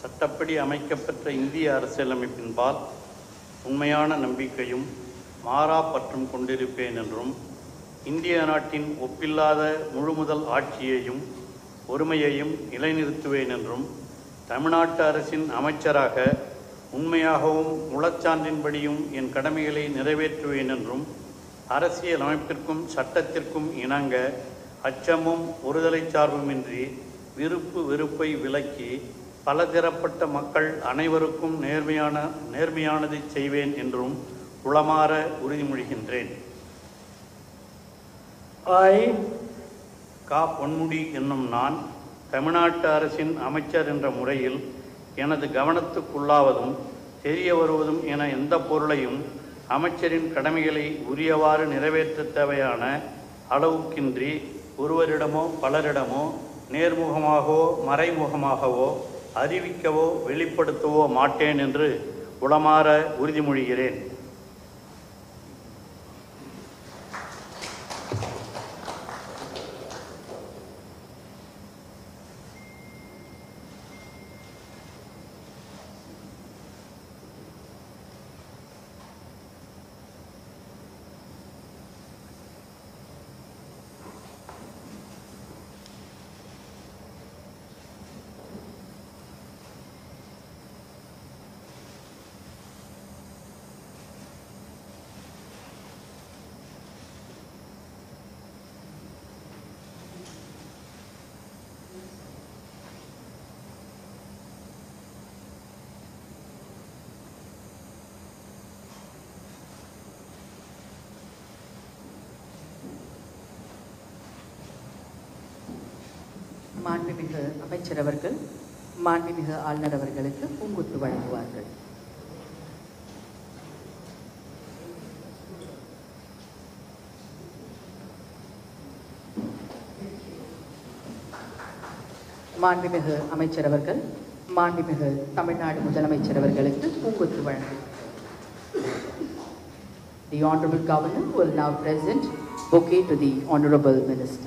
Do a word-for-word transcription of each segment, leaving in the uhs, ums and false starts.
சட்டப்படி அமைக்கப்பெற்ற இந்திய அரசியலமைப்பின்பால் உண்மையான நம்பிக்கையும் மாறா பற்றும் கொண்டிருப்பேன் என்றும், இந்திய நாட்டின் ஒப்பில்லாத முழுமுதல் ஆட்சியையும் ஒருமையையும் நிலைநிறுத்துவேன் என்றும், தமிழ்நாட்டு அரசின் அமைச்சராக உண்மையாகவும் முழச்சான்றின்படியும் என் கடமைகளை நிறைவேற்றுவேன் என்றும், அரசியல் அமைப்பிற்கும் சட்டத்திற்கும் இணங்க அச்சமும் ஒருதலை சார்புமின்றி விருப்பு வெறுப்பை விலக்கி பலதரப்பட்ட மக்கள் அனைவருக்கும் நேர்மையான நேர்மையானதை செய்வேன் என்றும் உளமாற உறுதிமொழிகின்றேன். I, கா பொன்முடி என்னும் நான் தமிழ்நாட்டு அரசின் அமைச்சர் என்ற முறையில் எனது கவனத்துக்குள்ளாவதும் தெரிய வருவதும் என எந்த பொருளையும் அமைச்சரின் கடமைகளை உரியவாறு நிறைவேற்ற தேவையான அளவுக்கின்றி ஒருவரிடமோ பலரிடமோ நேர்முகமாகவோ மறைமுகமாகவோ அறிவிக்கவோ வெளிப்படுத்தவோ மாட்டேன் என்று உளமாற உறுதிமொழிகிறேன். மாண்புமிகு அமைச்சர் அவர்கள் மாண்புமிகு ஆளுநர் அவர்களுக்கு பூங்கொத்து வழங்குவார்கள். மாண்புமிகு அமைச்சர் அவர்கள் மாண்புமிகு தமிழ்நாடு முதலமைச்சர் அவர்களுக்கு பூங்கொத்து வழங்குவார். The Honorable Governor will now present bouquet to the Honorable Minister.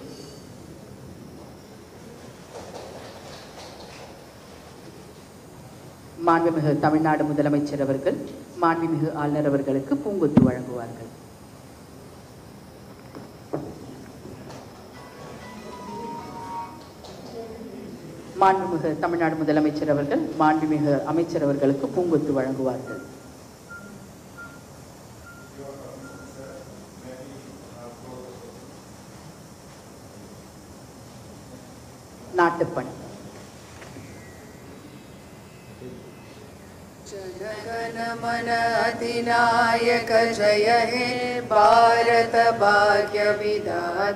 மாண்புமிகு தமிழ்நாடு முதலமைச்சர் அவர்கள் மாண்புமிகு ஆளுநர் அவர்களுக்கு பூங்கொத்து வழங்குவார்கள். மாண்புமிகு தமிழ்நாடு முதலமைச்சர் அவர்கள் மாண்புமிகு அமைச்சர் அவர்களுக்கு பூங்கொத்து வழங்குவார்கள். நாட்டுப்பணி. जनगण मन अधिनायक जय हे भारत भाग्य विधाता।